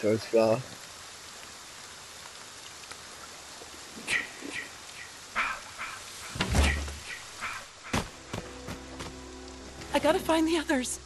so far. I gotta find the others.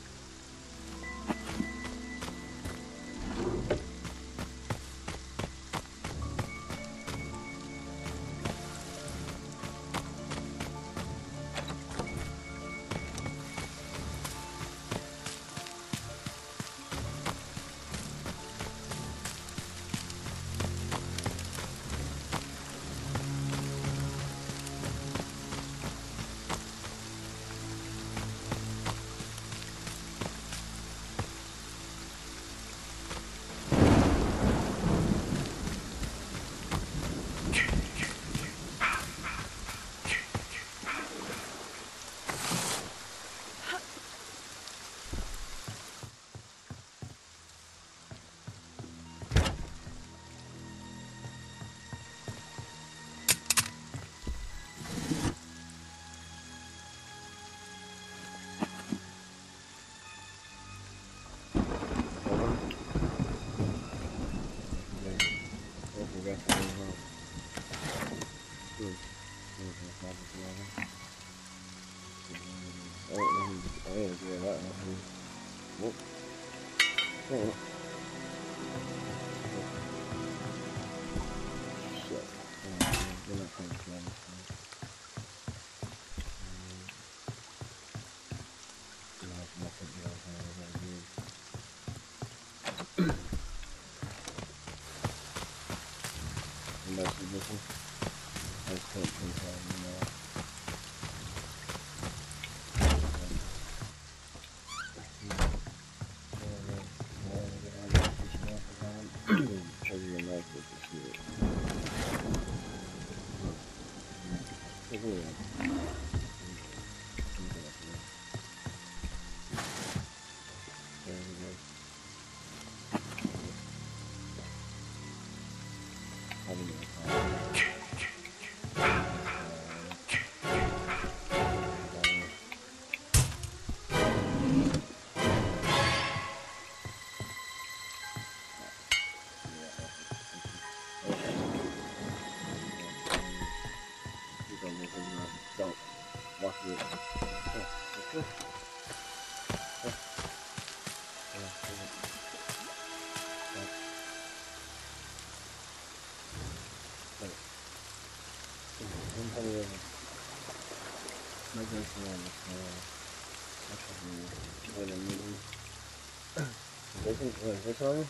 Is this on?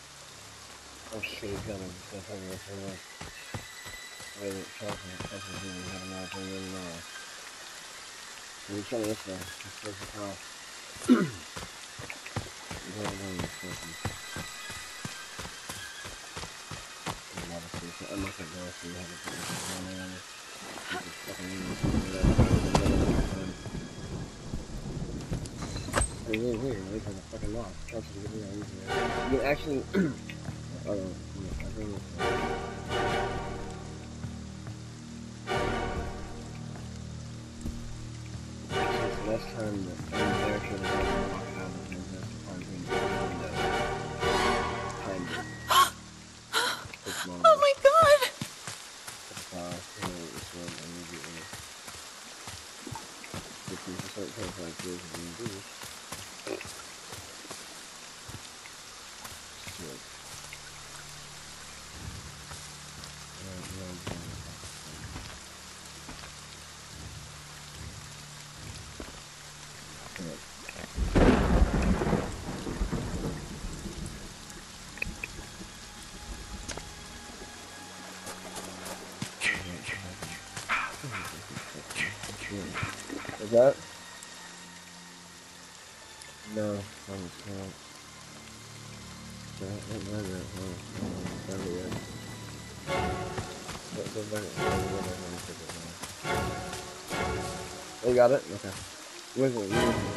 Oh shit, he's coming. He's gonna tell me what's going on. Wait, Chelsea doing have an opinion now. He's trying to this way. He's supposed to call. He's going to this way. I'm not gonna go see how to put this on there. This fucking weird, like a fucking lock. Chelsea, you actually. I don't know. I think it's. Last time the there should have been walking out of the business on the kind of Oh my god! Immediately. If you start taking like this and do this. Is that? No, I'm just not. Oh, you got it? Okay. Where's it?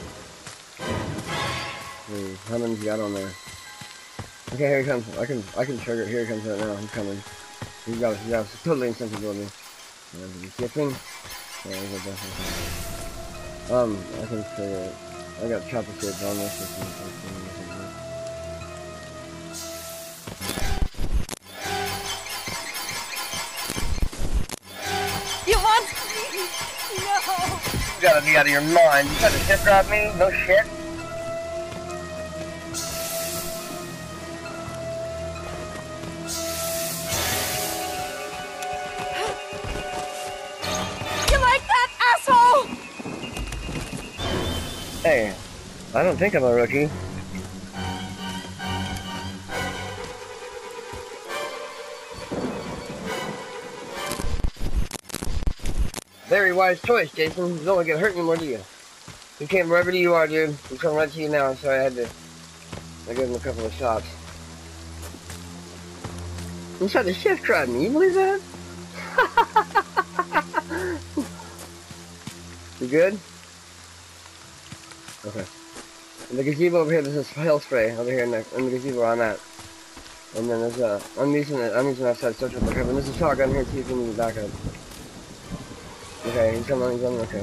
How many you got on there? Okay, here he comes. I can trigger it. Here he comes right now. He's coming. He's got it. It's totally insensibility. He's shifting. I can trigger it. I got chopper shades on this. gotta be out of your mind. You tried to shift drop me? No shit. You like that, asshole? Hey, I don't think I'm a rookie. Very wise choice, Jason. You don't want to get hurt anymore, do you? You came wherever you are, dude. I'm coming right to you now, so I give him a couple of shots. You tried to shift drive me, you believe that? You good? Okay. In the gazebo over here, there's this hail spray over here in the gazebo on that. And then there's I'm using outside social backup, and there's a shotgun here too if you need backup. Okay, he's coming, okay,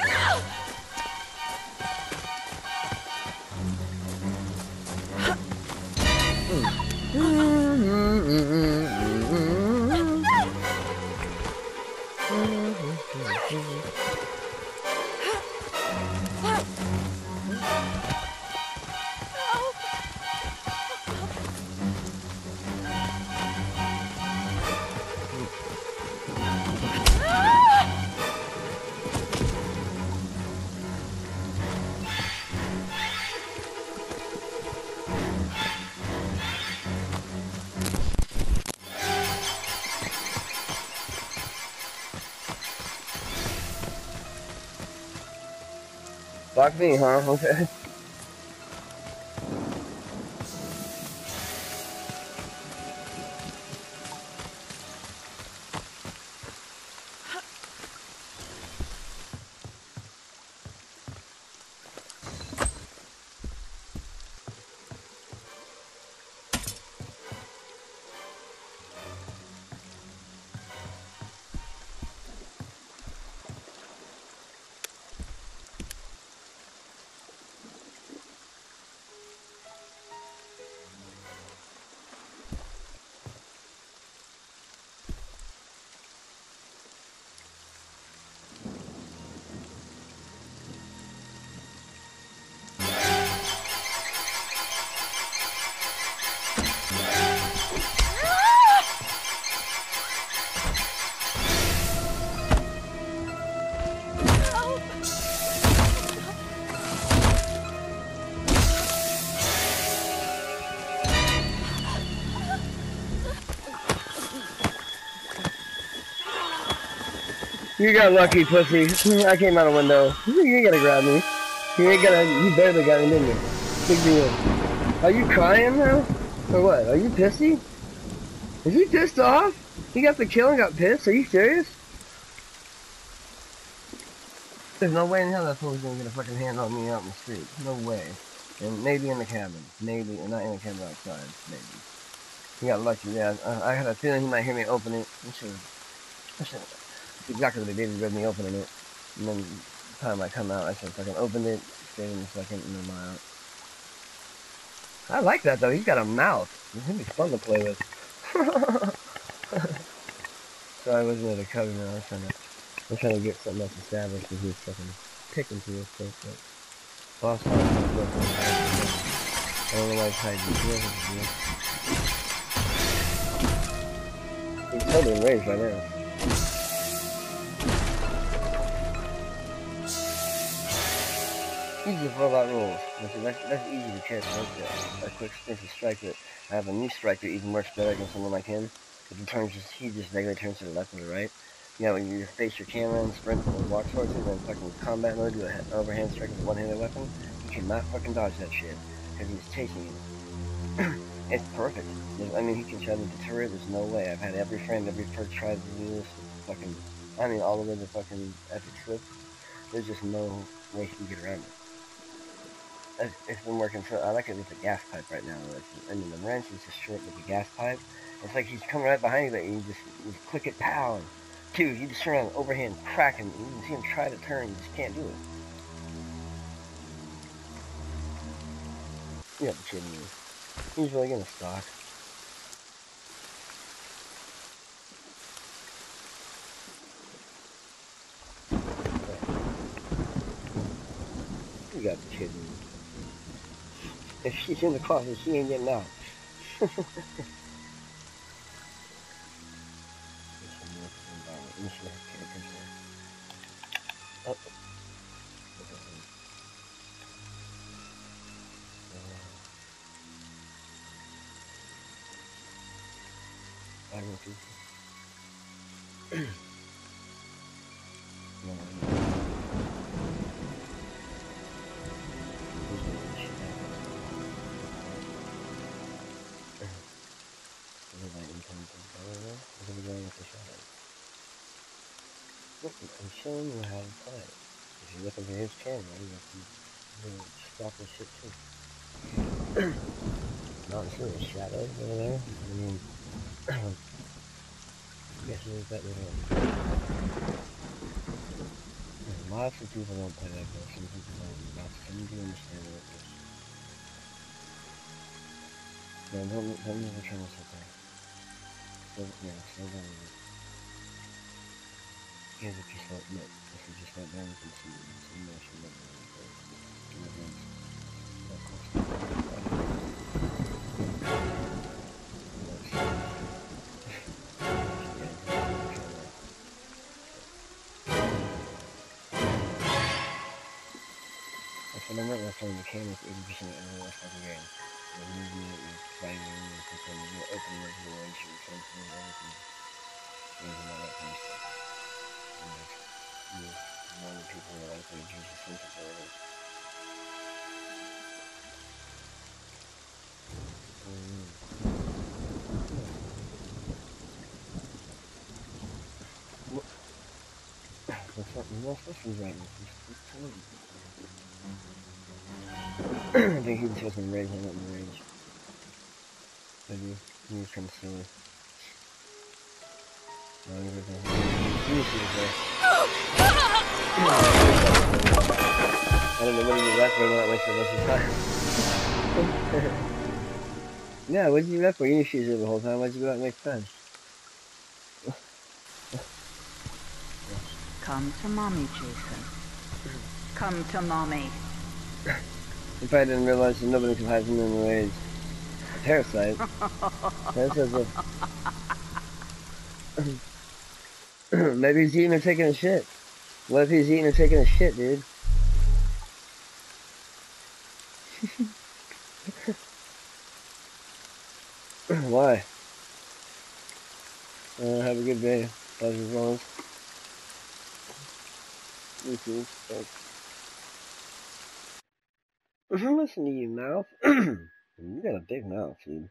Fuck me, huh? Okay. You got lucky, pussy. I came out a window. You ain't gonna grab me. You barely got me, didn't you? Big deal. Are you crying now? Or what? Are you pissy? Is he pissed off? He got the kill and got pissed? Are you serious? There's no way in hell that fool's gonna get a fucking hand on me out in the street. No way. And maybe in the cabin. Maybe, and not in the cabin outside. Maybe. He got lucky, yeah. I had a feeling he might hear me open it. I should. Exactly what they did, he read me opening it. And then the time I come out, I should fucking opened it, stayed in a second, and then I'm out. I like that though, he's got a mouth. He'd be fun to play with. So I wasn't at a cover now, I'm trying to get something else established and he's fucking picking through this stuff, but boss fight is working. I don't know why he's hiding. He's totally enraged right now. Easy for robot rules. That's easy to catch a quick special strike that I have a new strike that even works better against someone like him. Because he just regularly turns to the left or the right. You know, when you face your camera and sprint and walk towards it, then fucking combat mode, do an overhand strike with a one-handed weapon, you cannot fucking dodge that shit. Because he's chasing you. It's perfect. I mean, he can try to deter it, there's no way. I've had every friend, every person try to do this. Fucking, I mean, all the way to fucking epic slip. There's just no way he can get around it. It's been working so I like it with the gas pipe right now. I mean the wrench is just short with the gas pipe. It's like he's coming right behind you, but you just click it, pow. And dude, you just turn on overhand crack and you can see him try to turn, you just can't do it. You have to be kidding me. He's really gonna stalk. got the kid. If she's in the closet, she ain't getting out. Oh. I don't think no, I'm showing you how to play. If you're looking for his camera, you can stop this shit too. Not sure the shadows over there. I mean, I guess there's that little. Lots of people don't play that game. Some people don't. Some people understand what it is. No, don't leave the camera sit there. Still down. Here's a piece of look. If you just went down, you can see some motion in the dance. Of course. That's what I meant by saying the camera's 80% of the fucking game. You're moving it, you're fighting, you're cooking, you're opening up the doors, you're sensing everything. And all that kind of stuff. You're one of the people who are likely to use the sensibility. What's this right now? I think he was supposed to rage, I'm not in rage. Maybe he was kind of silly. No, he was there. I don't know what he was left for, I'm not wasting much of time. Yeah, what did you left for? You didn't shoot it the whole time, why'd you go out and make fun? Come to mommy, Jason. Come to mommy. You probably didn't realize that nobody can hide from him in rage. A parasite. Parasites are... Maybe he's eating or taking a shit. What if he's eating or taking a shit, dude? Why? Have a good day. Pleasure as always. You too. Thanks. Listen to you, mouth. You got a big mouth, dude.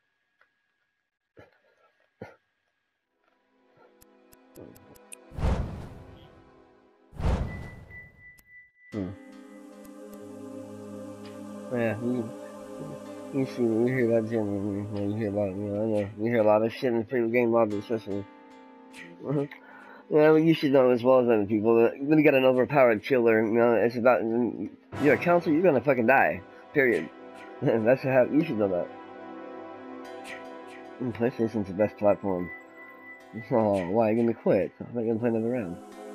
Yeah, you see, you hear that generally. You hear about, I know, you hear a lot of shit in the pre-game lobby, especially. Yeah, you should know as well as other people that when you got an overpowered killer, it's about, you're a counselor, you're gonna fucking die. Period. That's how, you should know that. PlayStation's the best platform. Oh, why, you gonna quit? I'm not gonna play another round.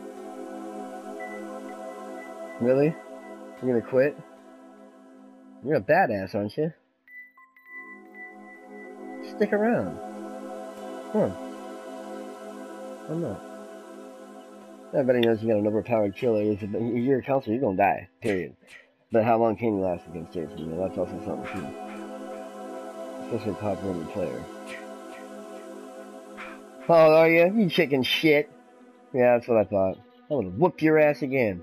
Really? You're gonna quit? You're a badass, aren't you? Stick around. Come on. I'm not. Everybody knows you got an overpowered killer. If you're a counselor, you're gonna die. Period. But how long can you last against Jason? That's also something too. Especially a top-rated player. Oh, are you? You chicken shit. Yeah, that's what I thought. I would whoop your ass again.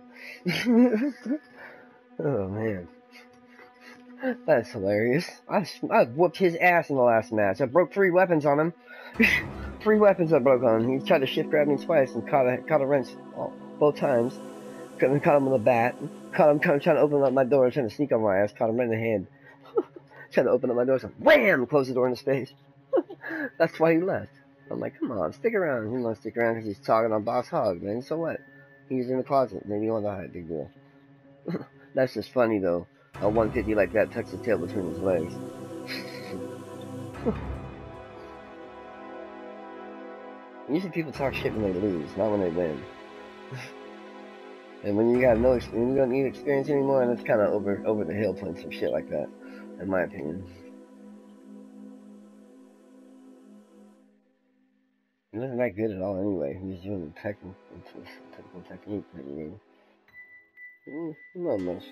Oh, man. That's hilarious. I whooped his ass in the last match. I broke 3 weapons on him. 3 weapons I broke on him. He tried to shift grab me twice and caught a wrench both times. Caught him with a bat. Caught him trying to open up my door, trying to sneak on my ass. Caught him right in the hand. Trying to open up my door, so wham! Closed the door in his face. That's why he left. I'm like, come on, stick around. He didn't want to stick around because he's talking on Boss Hog, man. So what? He's in the closet. Maybe he wanted to hide. Big deal. That's just funny, though. A 150 like that tucks his tail between his legs. Usually people talk shit when they lose, not when they win. And when you got when you don't need experience anymore, that's kind of over the hill putting some shit like that, in my opinion. He wasn't that good at all anyway. He was doing the technical technique that you need. Not much.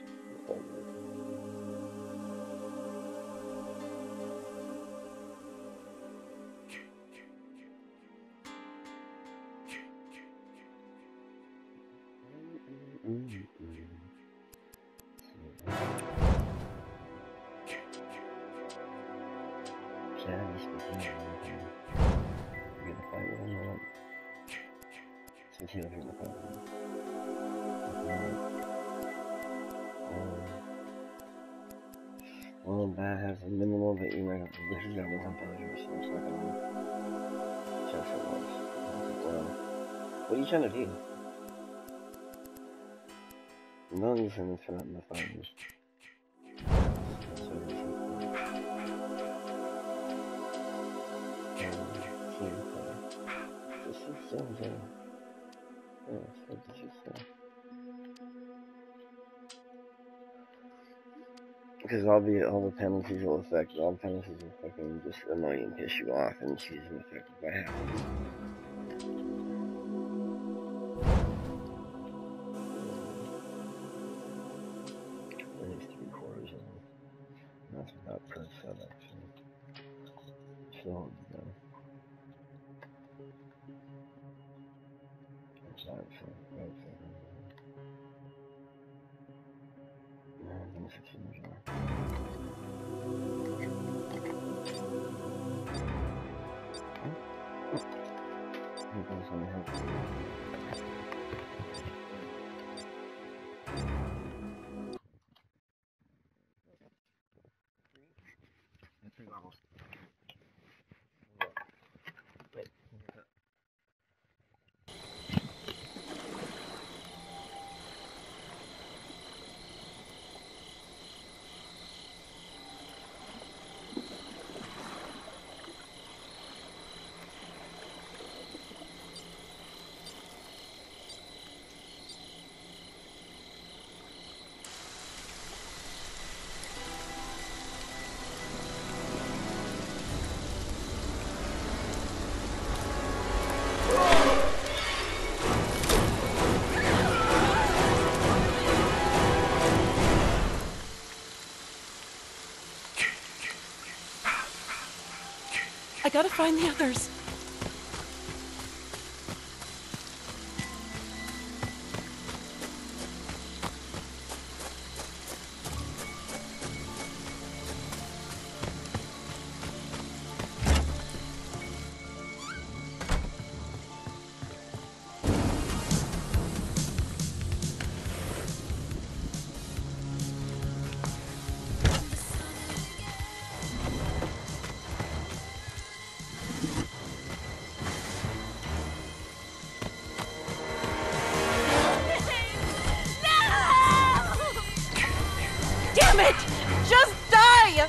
Well, that has a minimal, but you know, this is only composure, so it's not gonna just it once. Well, what are you trying to do? No reason to fill out my files. This is so good. Oh, what did you say? Because all the penalties will affect, all the penalties will fucking just annoy you and piss you off, and she's affected by half. At least 3/4 of them. That's about per sub, actually. So, you know. That's not so, I'm 16 years old. I gotta find the others. Damn it! Just die!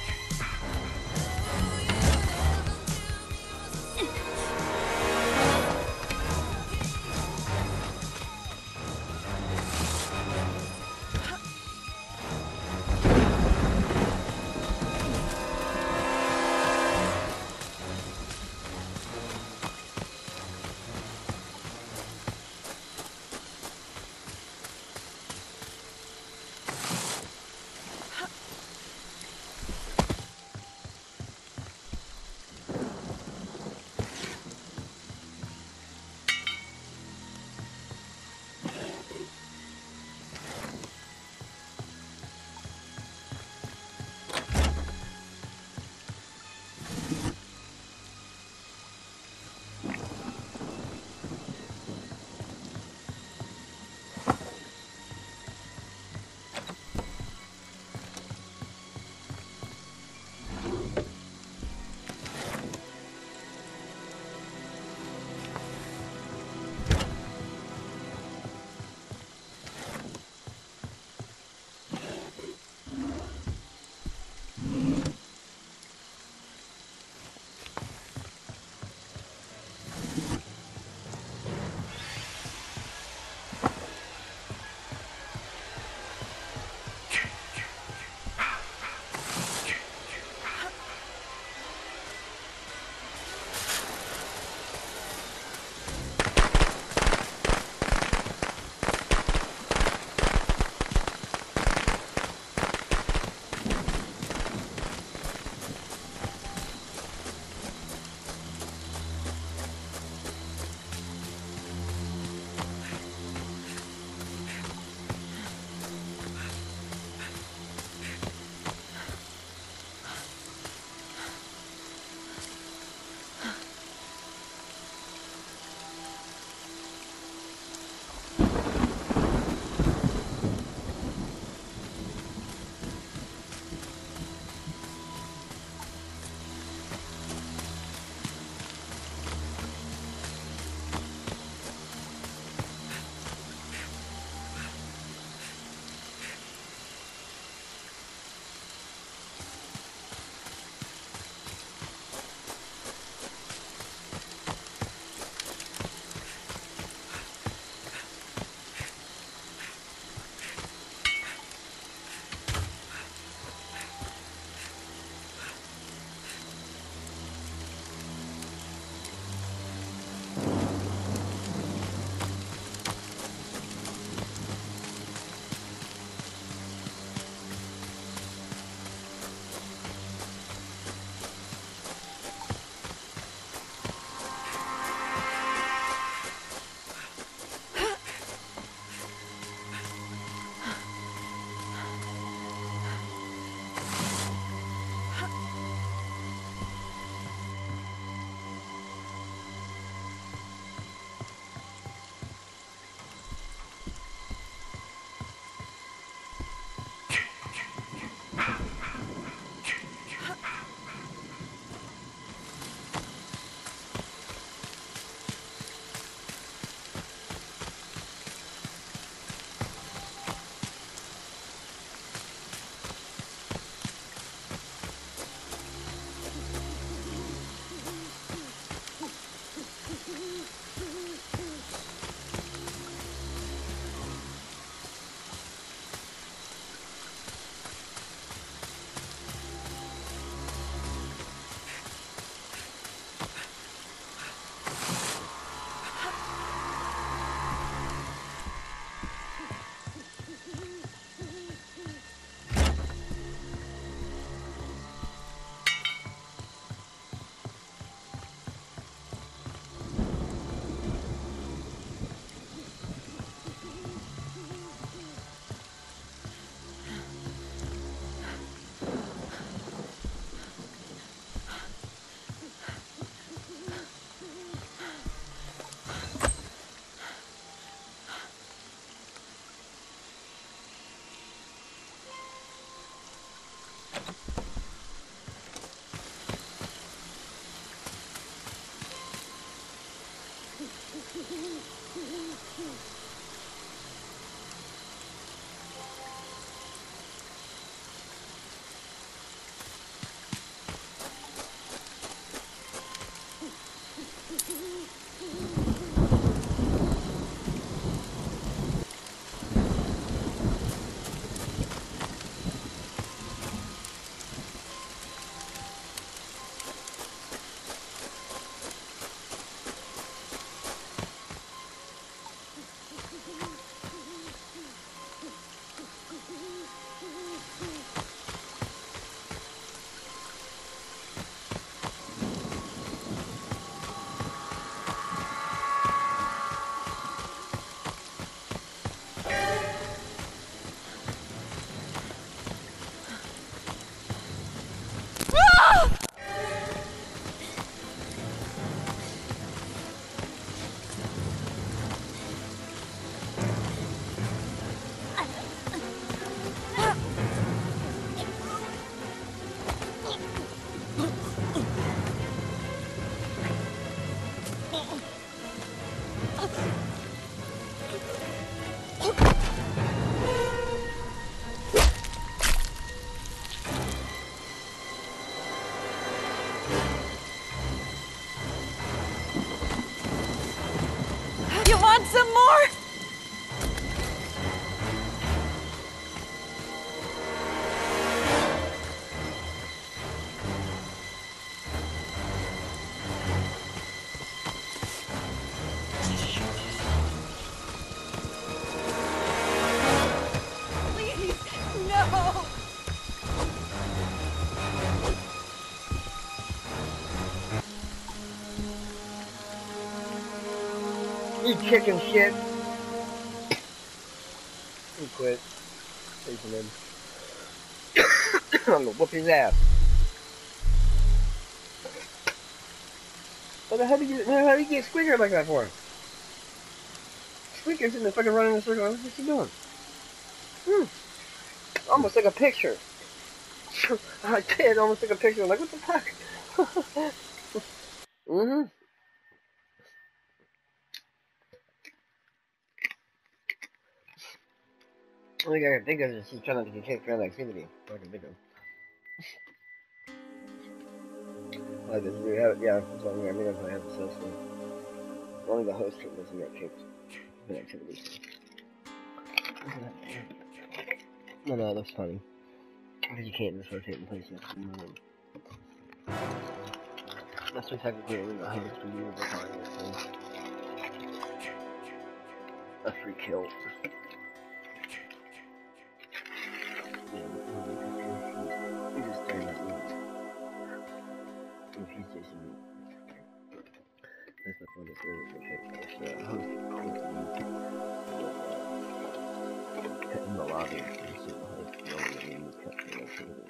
chicken shit. He quit. Chasing him. I'm gonna whoop his ass. What the hell did you, how did you get Squeaker like that for? Squeaker's in the fucking running in a circle. What's he doing? Almost like a picture. I did almost like a picture. I'm like, what the fuck? I think I was just trying not to get kicked around activity. Fucking big one. Like this, yeah, that's what I think that's what I have to say. Only the host doesn't get kicked in activities. No, it looks funny. Because you can't just rotate in places. That's what technically only the host can use the time. A free kill. He's just staring at me. If he's chasing me. That's the fun of this. The host in the lobby. You see the host rolling and you cut the activity.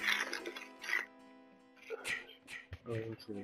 Going to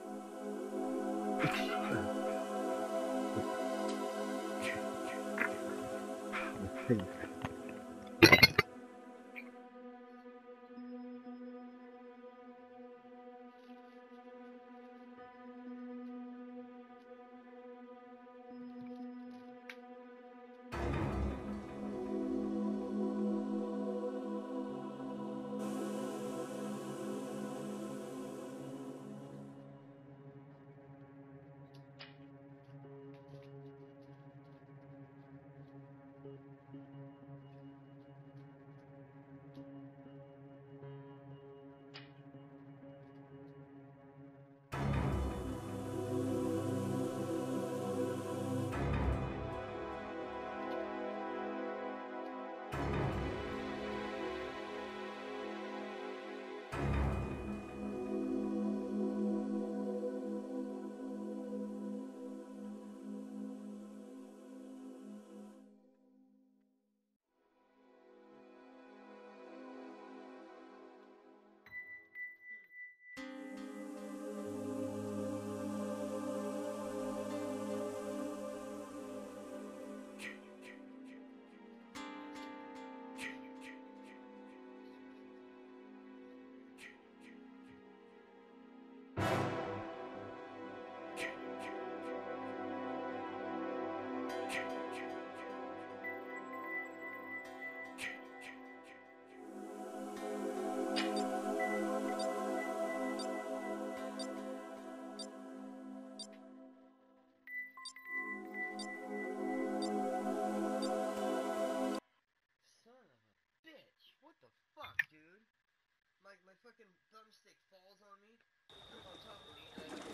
my fucking thumbstick falls on me, on top of me, and I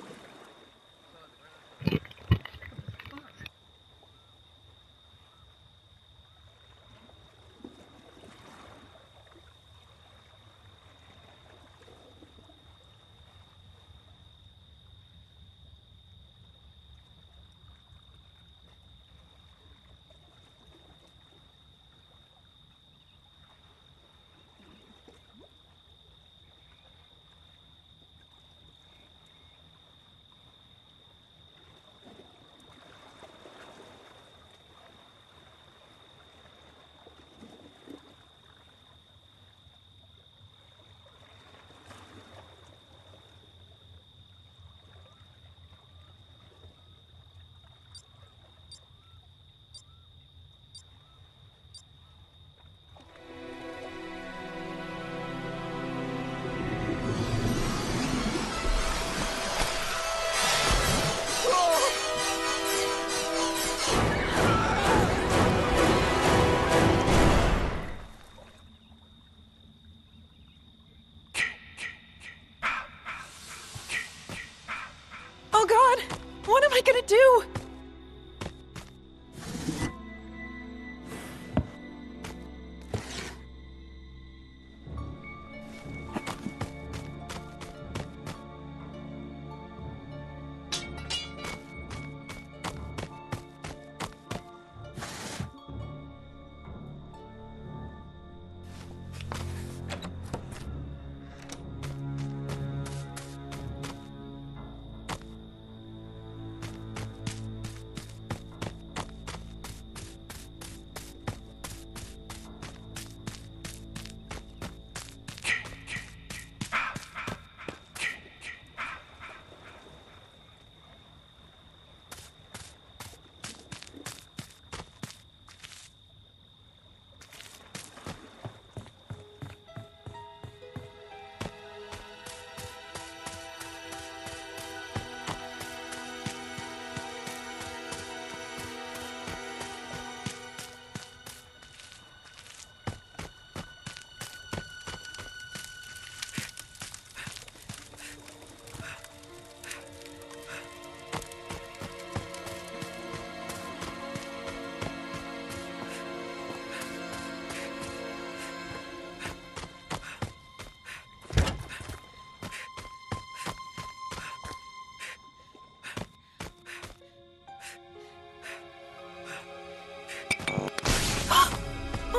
fall on the ground. Fuck.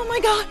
Oh my god!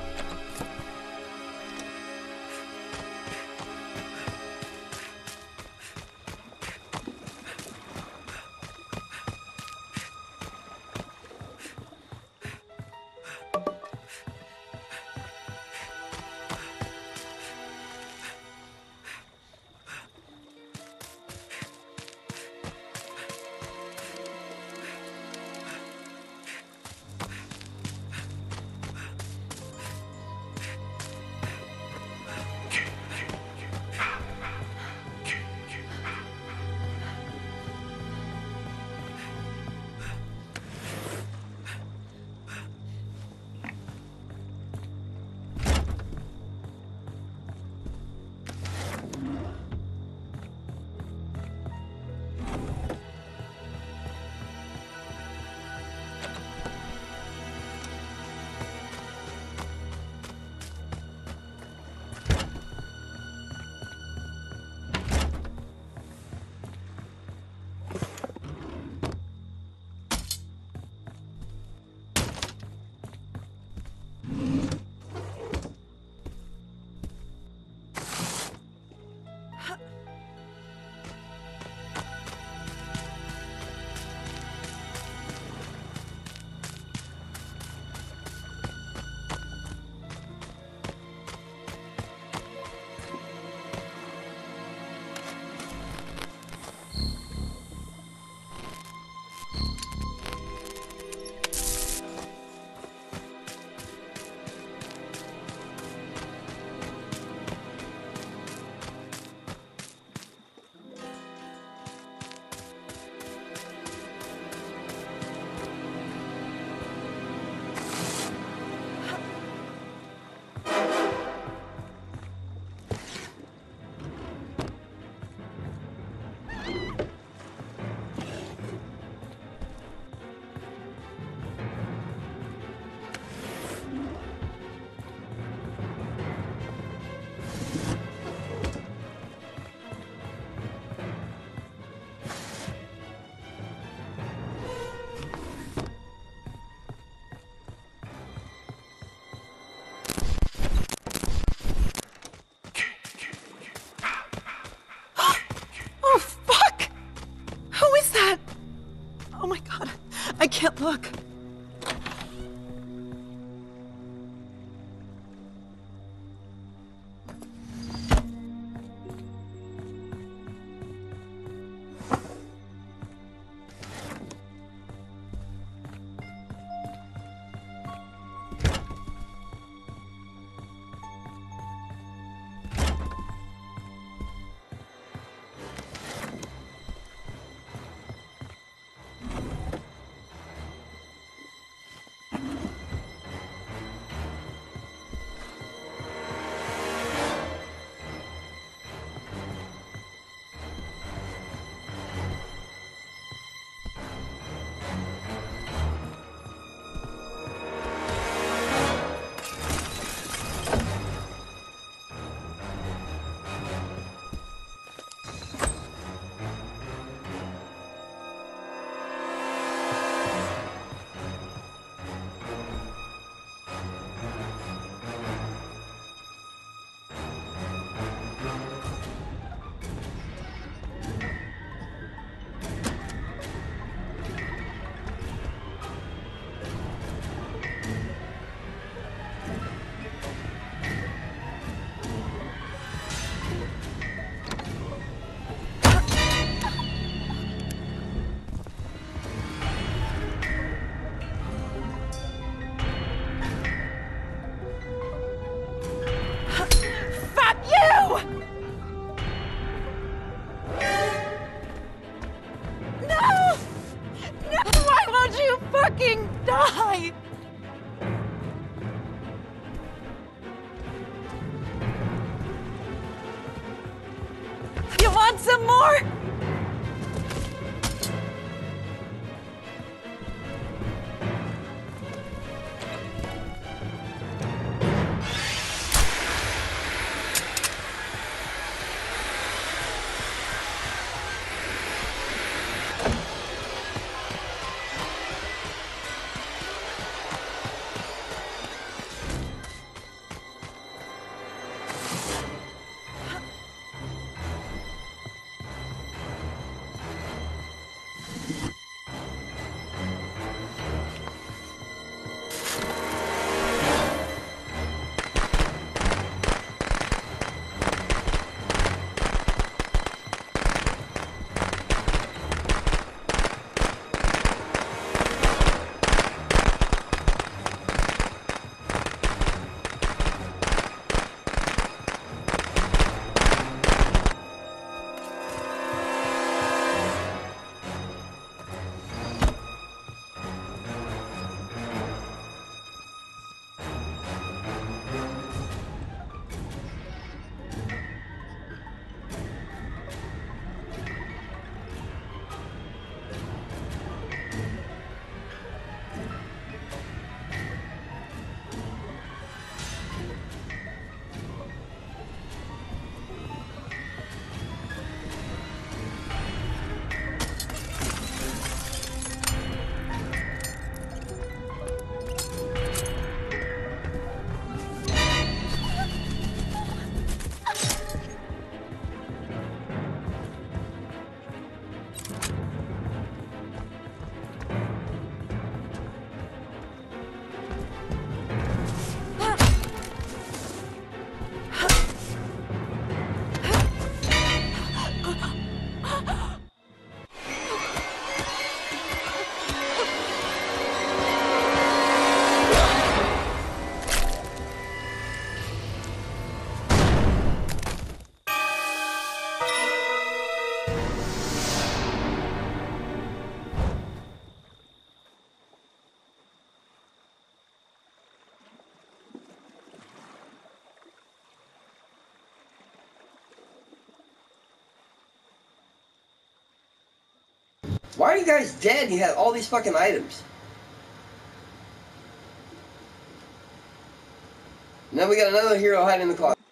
I can't look. Die! You want some more? Why are you guys dead? You had all these fucking items. And then we got another hero hiding in the closet.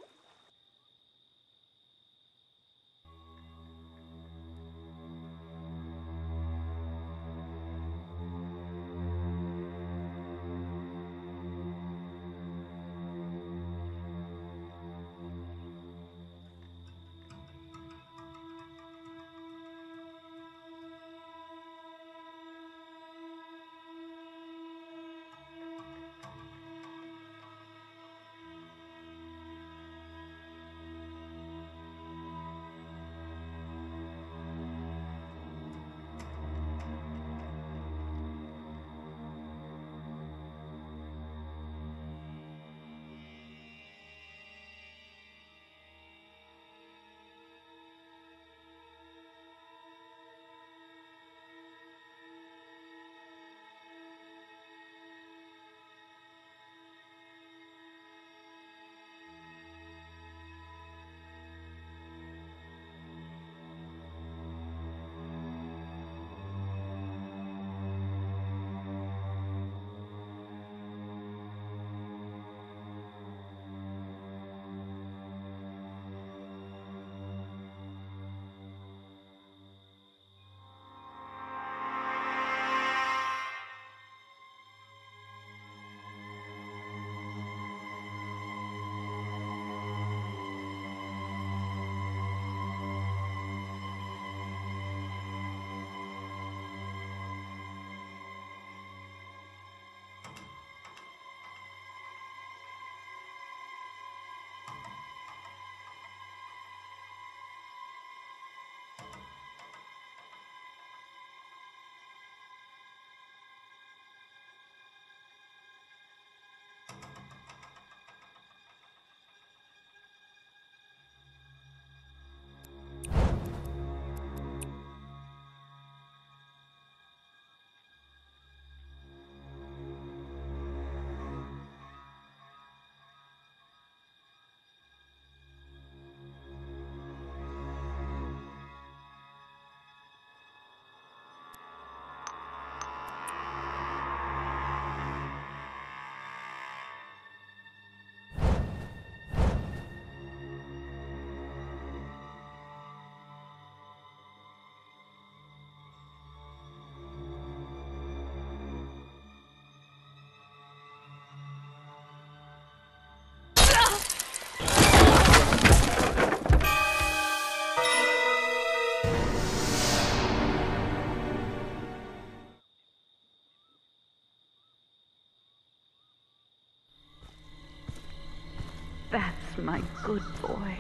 That's my good boy.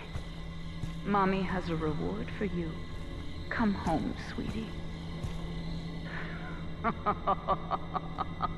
Mommy has a reward for you. Come home, sweetie.